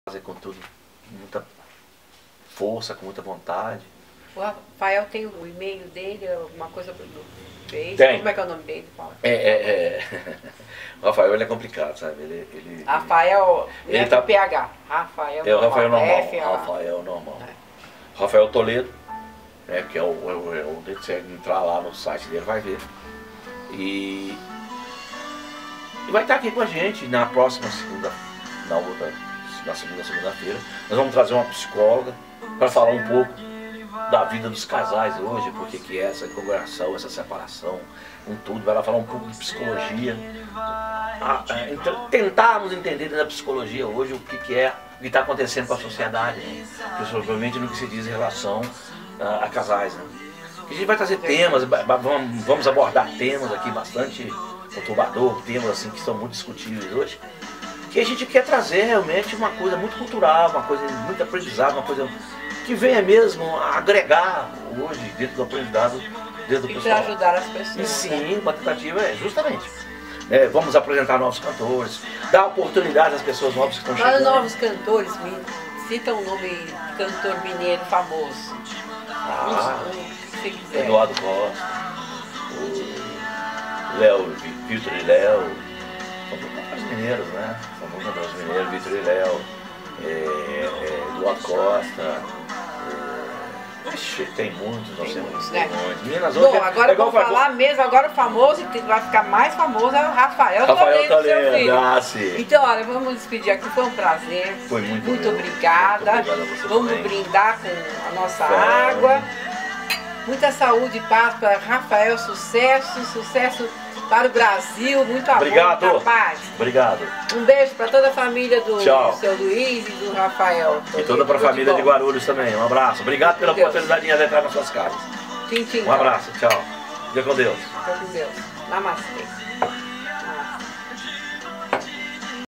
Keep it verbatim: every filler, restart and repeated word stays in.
fazer com tudo, com muita força, com muita vontade. O Rafael tem o e-mail dele, alguma coisa do Face? Tem. Como é que é o nome dele? Fala. É, é, é. O Rafael ele é complicado, sabe? Ele, ele, Rafael, ele ele tá... P H. Rafael é o Rafael normal. F, Rafael normal. É. Rafael Toledo, né, que é o, é o, é o você entrar lá no site dele vai ver. E, e vai estar aqui com a gente na próxima segunda, na outra, na segunda segunda-feira. Nós vamos trazer uma psicóloga para falar um pouco da vida dos casais hoje, porque que é essa congregação, essa separação, com tudo. Vai lá falar um pouco de psicologia, a, a, então, tentarmos entender da psicologia hoje o que, que é, o que está acontecendo com a sociedade, né? Principalmente no que se diz em relação a, a casais, né? A gente vai trazer temas, vamos abordar temas aqui bastante conturbador, temas assim que estão muito discutíveis hoje, que a gente quer trazer realmente uma coisa muito cultural, uma coisa muito aprendizado, uma coisa que venha mesmo agregar hoje dentro do aprendizado, dentro do e pessoal. para ajudar as pessoas. E sim, uma tentativa é justamente. É, vamos apresentar novos cantores, dar oportunidade às pessoas novas que estão Fala chegando. novos cantores, me cita um nome de cantor mineiro famoso. Ah, um, um, se quiser. Eduardo Costa, o Léo, Vitor e Léo, são cantores mineiros, né? São muitos cantores mineiros, Vitor e Léo, é, é, Eduardo Costa. É, ixi, tem muitos, nós Tem temos muitos, né? muitos. Minas hoje Bom, é- agora é igual vamos Fagô- falar mesmo, agora o famoso, que vai ficar mais famoso, é o Rafael, Rafael Toledo, seu Toledo, filho. ah, sim. Então, olha, vamos despedir aqui, foi um prazer. Foi muito Muito bom. obrigada. Muito obrigado a você Vamos também. brindar com a nossa Vamos. água. Muita saúde e paz para Rafael, sucesso, sucesso para o Brasil, muito amor, Obrigado. muita paz. Obrigado. Um beijo para toda a família do Tchau. seu Luiz e do Rafael. E toda para a Tudo família de bom. Guarulhos também. Um abraço. Obrigado pela Deus. oportunidade de entrar nas suas casas. Tchim, tchim. Um abraço. Tchau. Fica com Deus. Fica com Deus. Namastê.